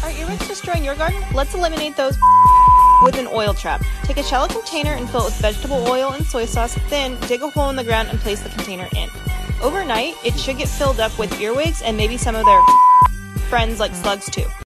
Are earwigs destroying your garden? Let's eliminate those with an oil trap. Take a shallow container and fill it with vegetable oil and soy sauce, then dig a hole in the ground and place the container in. Overnight, it should get filled up with earwigs and maybe some of their friends like slugs too.